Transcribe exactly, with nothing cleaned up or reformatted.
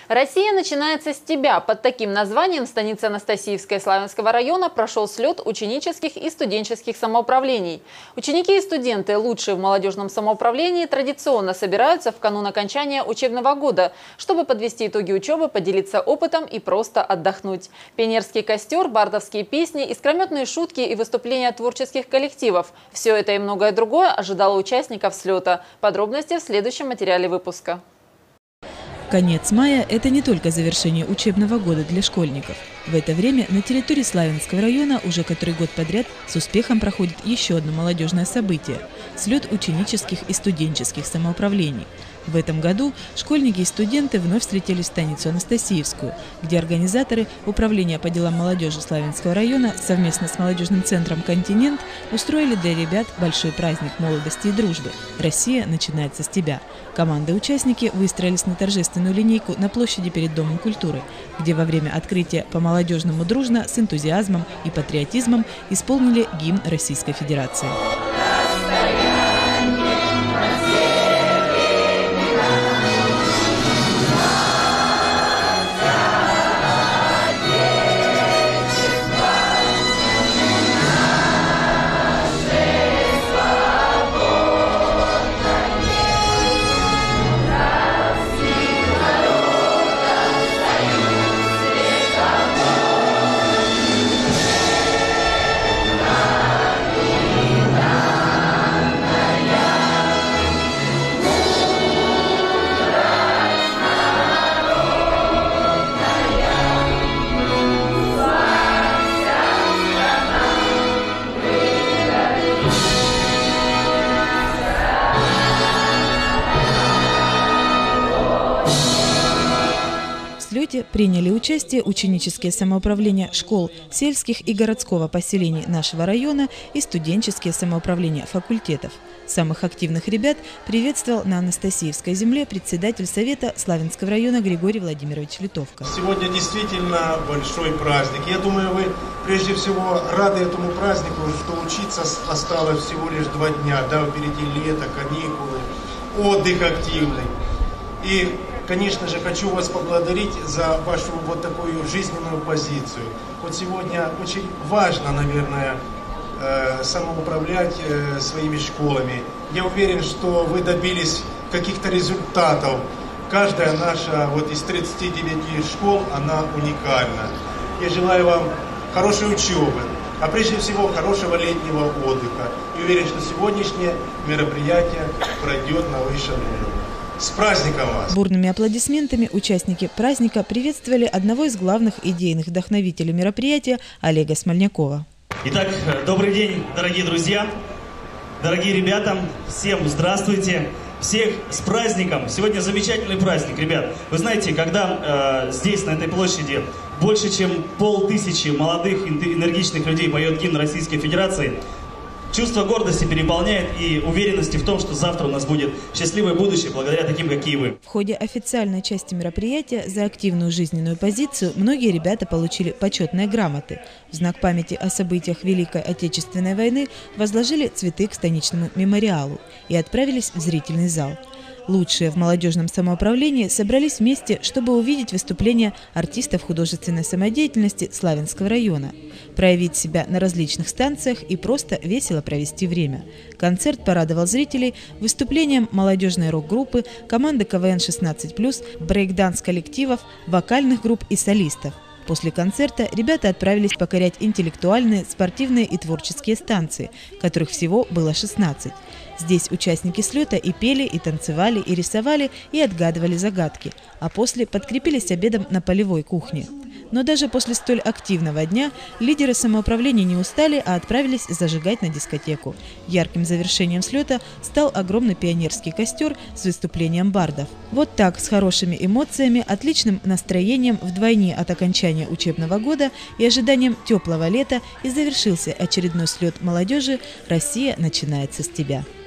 Россия начинается с тебя. Под таким названием в станице Анастасиевской Славянского района прошел слет ученических и студенческих самоуправлений. Ученики и студенты, лучшие в молодежном самоуправлении, традиционно собираются в канун окончания учебного года, чтобы подвести итоги учебы, поделиться опытом и просто отдохнуть. Пионерский костер, бардовские песни, искрометные шутки и выступления творческих коллективов – все это и многое другое ожидало участников слета. Подробности в следующем материале выпуска. Конец мая – это не только завершение учебного года для школьников. В это время на территории Славянского района уже который год подряд с успехом проходит еще одно молодежное событие – слет ученических и студенческих самоуправлений. В этом году школьники и студенты вновь встретились в станицу Анастасиевскую, где организаторы Управления по делам молодежи Славянского района совместно с молодежным центром «Континент» устроили для ребят большой праздник молодости и дружбы «Россия начинается с тебя». Команды-участники выстроились на торжественную линейку на площади перед Домом культуры, где во время открытия по-молодежному дружно, с энтузиазмом и патриотизмом исполнили гимн Российской Федерации. В слете приняли участие ученические самоуправления школ, сельских и городского поселений нашего района и студенческие самоуправления факультетов. Самых активных ребят приветствовал на Анастасиевской земле председатель Совета Славянского района Григорий Владимирович Литовка. Сегодня действительно большой праздник. Я думаю, вы прежде всего рады этому празднику, что учиться осталось всего лишь два дня. Да, впереди лето, каникулы, отдых активный. И, конечно же, хочу вас поблагодарить за вашу вот такую жизненную позицию. Вот сегодня очень важно, наверное, самоуправлять своими школами. Я уверен, что вы добились каких-то результатов. Каждая наша вот из тридцати девяти школ, она уникальна. Я желаю вам хорошей учебы, а прежде всего хорошего летнего отдыха. И уверен, что сегодняшнее мероприятие пройдет на высшем уровне. С праздником вас! Бурными аплодисментами участники праздника приветствовали одного из главных идейных вдохновителей мероприятия Олега Смольнякова. Итак, добрый день, дорогие друзья, дорогие ребята, всем здравствуйте, всех с праздником. Сегодня замечательный праздник, ребят. Вы знаете, когда э, здесь, на этой площади, больше чем полтысячи молодых, энергичных людей поет гимн Российской Федерации, чувство гордости переполняет и уверенности в том, что завтра у нас будет счастливое будущее благодаря таким, какие вы. В ходе официальной части мероприятия за активную жизненную позицию многие ребята получили почетные грамоты. В знак памяти о событиях Великой Отечественной войны возложили цветы к станичному мемориалу и отправились в зрительный зал. Лучшие в молодежном самоуправлении собрались вместе, чтобы увидеть выступления артистов художественной самодеятельности Славянского района, проявить себя на различных станциях и просто весело провести время. Концерт порадовал зрителей выступлением молодежной рок-группы, команды ка вэ эн шестнадцать плюс, брейк-данс-коллективов, вокальных групп и солистов. После концерта ребята отправились покорять интеллектуальные, спортивные и творческие станции, которых всего было шестнадцать. Здесь участники слета и пели, и танцевали, и рисовали, и отгадывали загадки, а после подкрепились обедом на полевой кухне. Но даже после столь активного дня лидеры самоуправления не устали, а отправились зажигать на дискотеку. Ярким завершением слета стал огромный пионерский костер с выступлением бардов. Вот так, с хорошими эмоциями, отличным настроением вдвойне от окончания учебного года и ожиданием теплого лета и завершился очередной слет молодежи «Россия начинается с тебя».